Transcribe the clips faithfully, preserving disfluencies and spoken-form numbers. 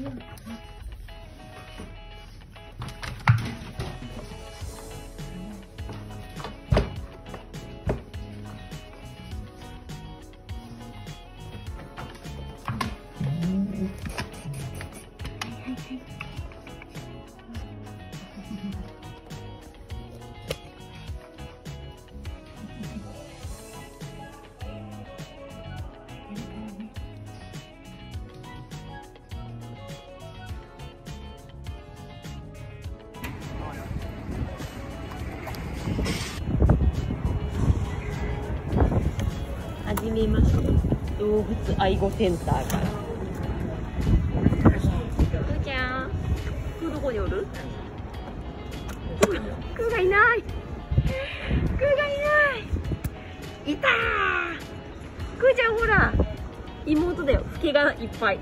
はじめまして、動物愛護センターから。くーちゃん、くーどこにおる？くーがいない。くーがいない。いたー。くーちゃんほら、妹だよ。毛がいっぱい。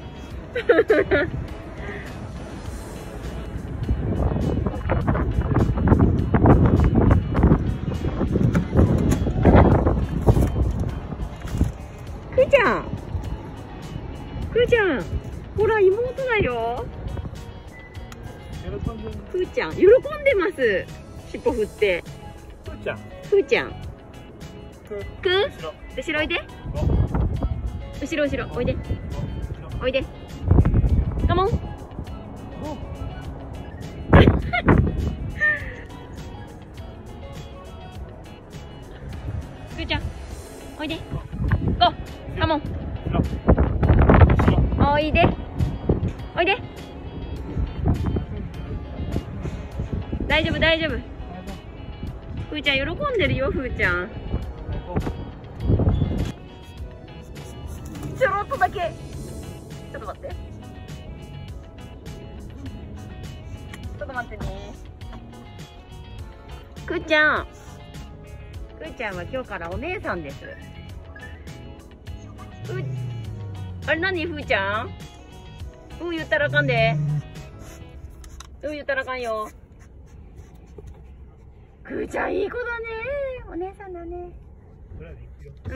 くーちゃん、くーちゃん、ほら妹だよ。くーちゃん、喜んでます。尻尾振って。 くーちゃん、 くーちゃん。くー、後ろおいで。後ろ後ろ、おいで。おいで。カモン。くーちゃん、おいで。ゴー。カモン。おいで。おいで。大丈夫大丈夫。ふーちゃん喜んでるよ、ふーちゃん。ちょろっとだけ。ちょっと待って。ちょっと待ってね。くーちゃん。くーちゃんは今日からお姉さんです。うあれ何ふーちゃん？うー言ったらあかんで。うー言ったらあかんよ。くーちゃんいい子だね。お姉さんだね。うん。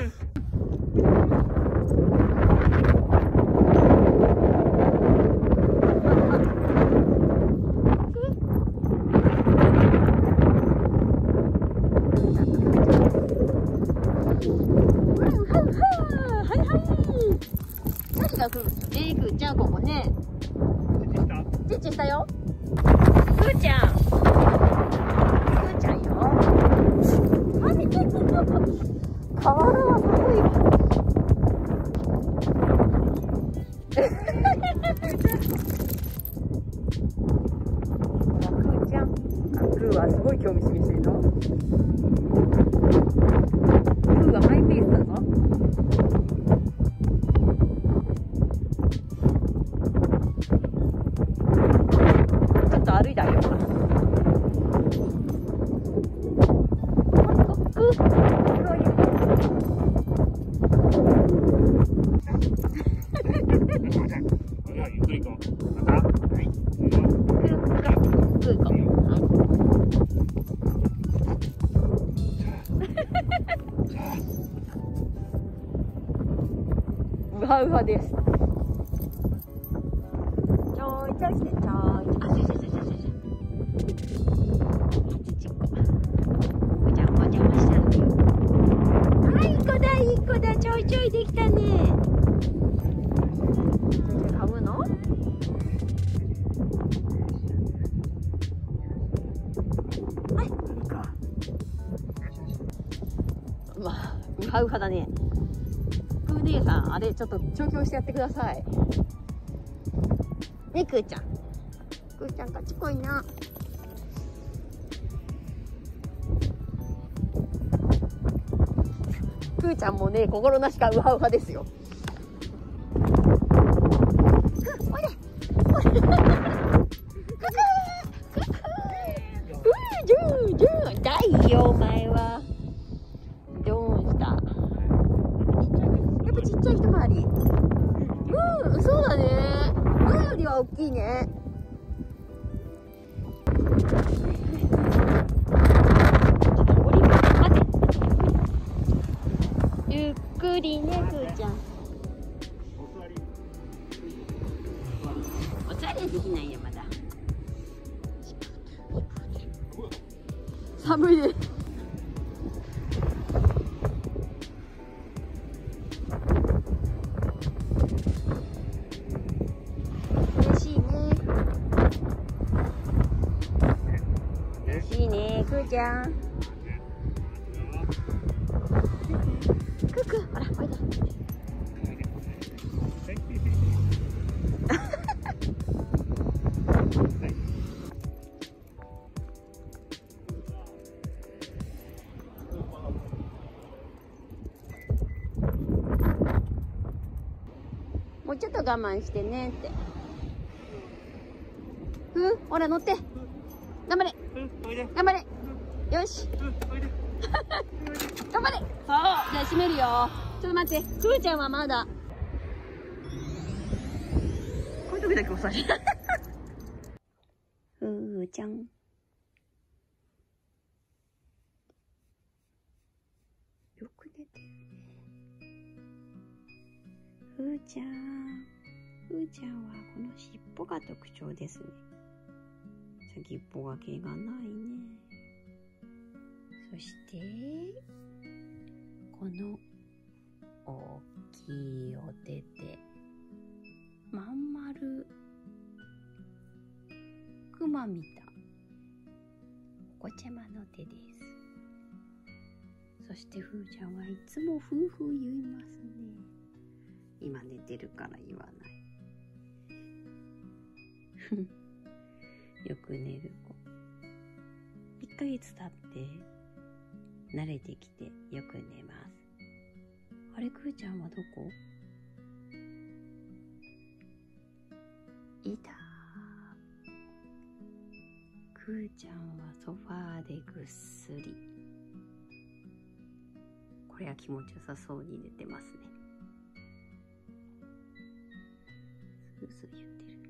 えいくーちゃん、ここね。チッチしたよ。くーちゃん。くーちゃんよ。はい。瓦はすごいわ。くーちゃん。くーはすごい興味示してるの。くーはマイペースだぞ。歩いてあげようかな。くー、ゆっくり行こう。はい。くー、くー行こう。うはうはです。ちょいちょいして、ちょい。あ、ちょいちょいちょいちょい。ちょいちょいできたね。噛むの？はい、いいか。まあ、うはうはだね。くー姉さん、あれちょっと調教してやってください。ね、くーちゃん。くーちゃん賢いな。くーちゃんもね、心なしかウハウハですよ。おいで。おいで。ジュージュー、だいよお前は。どうした？やっぱちっちゃい一回り。うん、そうだね。前よりは大きいね。ゆっくりね、くーちゃん。お寒いで。嬉しいね。嬉しいね、くーちゃん。くーくー、ほら、おいで。もうちょっと我慢してねって。ふう、ほら乗って。頑張れ。頑張れ。よし。頑張れ。そう。じゃあ閉めるよ。ちょっと待って。ふーちゃんはまだ。こういう時だけ押さえ。ふーちゃん。よく寝てるね。ふーちゃん。ふーちゃんはこの尻尾が特徴ですね。先っぽが毛がないね。そして、この大きいお手手。まん丸。クマみた。お子ちゃまの手です。そしてふーちゃんはいつもふーふー言いますね。今寝てるから言わない。よく寝る子。いっかげつ経って慣れてきてよく寝ます。あれ、くーちゃんはどこ？いた。くーちゃんはソファーでぐっすり。これは気持ちよさそうに寝てますね。スースー言ってる。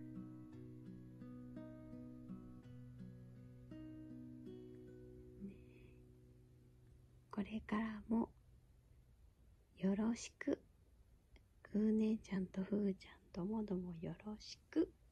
これからもよろしく。くー姉ちゃんとふーちゃんともどもよろしく。